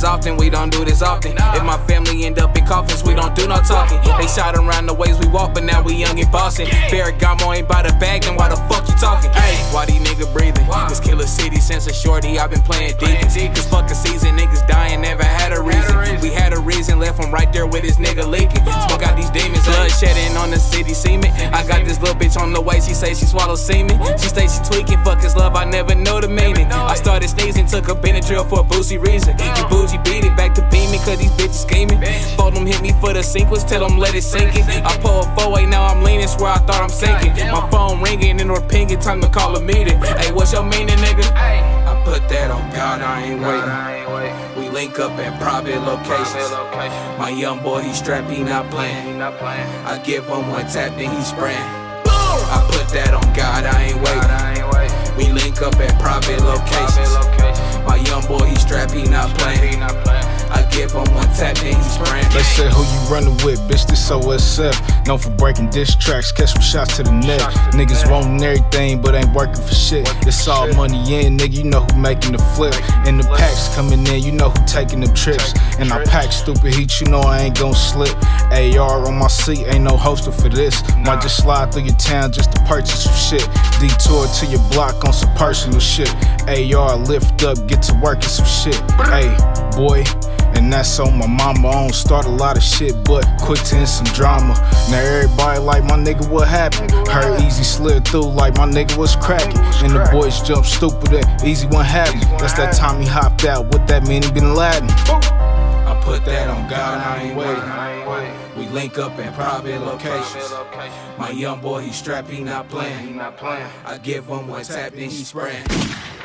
this often, we don't do this often. If my family end up in coffins, we don't do no talking. They shot around the ways we walk, but now we young and bossing. Ferragamo ain't by the bag, then why the fuck you talking? Hey, why these niggas breathing? This Killer City since a shorty, I've been playing defense. Cause fuck a season, niggas dying, never had a reason. We had a reason, left him right there with his nigga leaking. Smoke out these demons, blood shedding on the city cement. I got this little bitch on the way, she say she swallow semen. She say she tweaking, fuck his love, I never know the meaning. I started sneezing, took a Benadryl for a boozy reason. You bougie beat it back to beaming, cause these bitches scheming. Fold them hit me for the sequence, tell them let it sink it. I pull a 4-way, now I'm leaning, swear I thought I'm sinking. My phone ringing and we're pinging, time to call a meeting. Hey, what's your meaning, nigga? I put that on God, I ain't waiting. We link up at private locations. My young boy, he strapped, he not playing. I give him one tap, then he spraying. I put that on God, I ain't waiting. We link up at private locations. My young boy, he strapped, he not playing. I give him one tap, then he spraying. They say who you running with, bitch, this OSF. Known for breaking diss tracks, catch some shots to the neck. Niggas wanting everything, but ain't working for shit. It's all money in, nigga, you know who making the flip. And the packs coming in, you know who taking them trips. And I pack stupid heat, you know I ain't gon' slip. AR on my seat, ain't no holster for this. Might just slide through your town just to purchase some shit. Detour to your block on some personal shit. AR lift up, get to work and some shit. Hey, boy. And that's on my mama. I don't start a lot of shit, but quick to end some drama. Now everybody like, my nigga, what happened? Heard Easy slid through like my nigga was cracking. And the boys jumped stupid and Easy one happened. That's that time he hopped out, what that mean he been Latin. I put that on God, I ain't waiting. We link up in private locations. My young boy, he strapped, he not playing. I give him one tap, then he spraying.